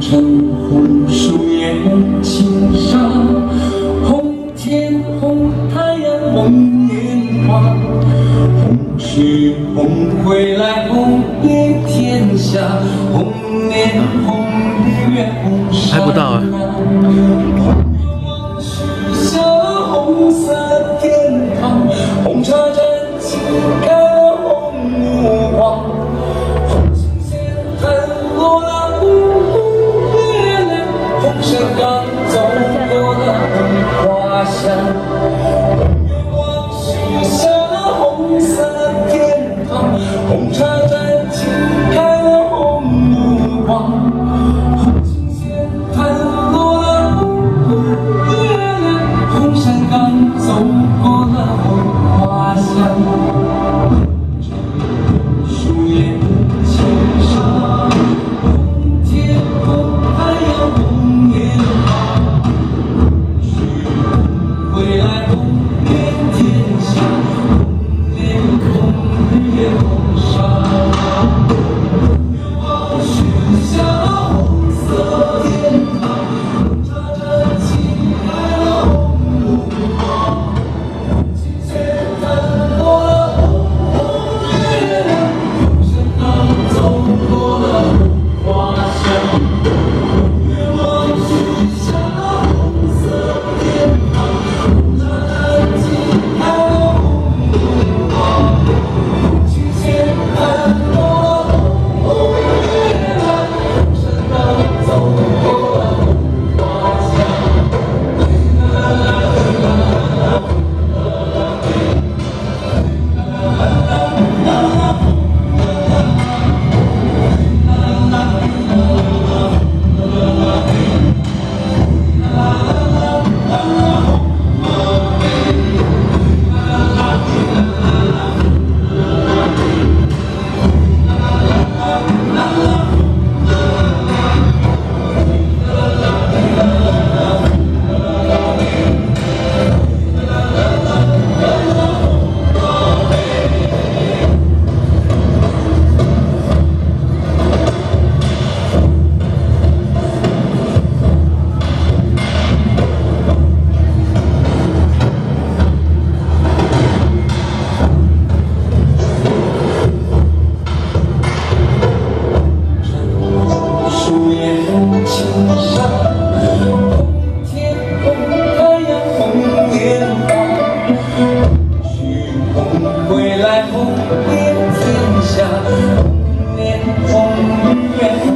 尘红树叶青纱，红天红太阳红莲花，红去红回来红遍天下，红莲红日月红山还不到啊。 红色天堂，红茶沾尽开了红目光，红线线看落了红月亮，红山岗走过了红花香，红月光许下了红色天堂，红茶沾尽开了红目光，红线线看落了红月亮。 红山岗走过了红花香，树叶青纱，红天红太阳红莲花，去红回来红遍天下，红莲红日月红纱，愿望许下红色天堂，红茶沾尽开了红。 回来红遍天下，红莲红日月。